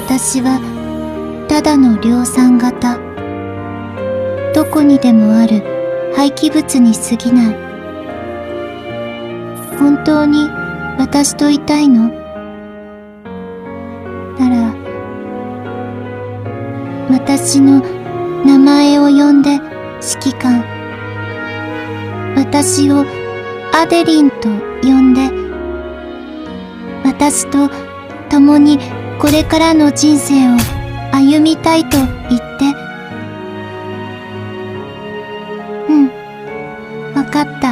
私はただの量産型。どこにでもある廃棄物に過ぎない。本当に私といたいの？なら、私の名前を呼んで指揮官。私をアデリンと呼んで、私と共にこれからの人生を歩みたいと言って。うん、わかった。